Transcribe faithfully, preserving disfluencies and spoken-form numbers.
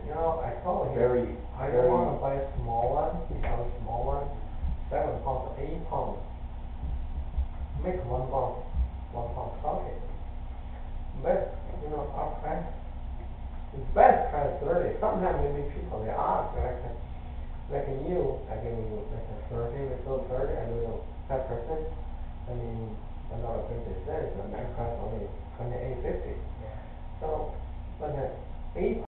you know, I told him, Very, I don't very. wanna buy a small one, because small one, seven pounds, eight pounds. Make one pound, one pound socket. But, you know, our price, the best price thirty, sometimes maybe people they ask, like, uh, like you, I give you like a thirty, we sold thirty, I give you five percent, I mean, one dollar fifty cents, and that price only twenty-eight fifty. Yeah. So, but uh, eight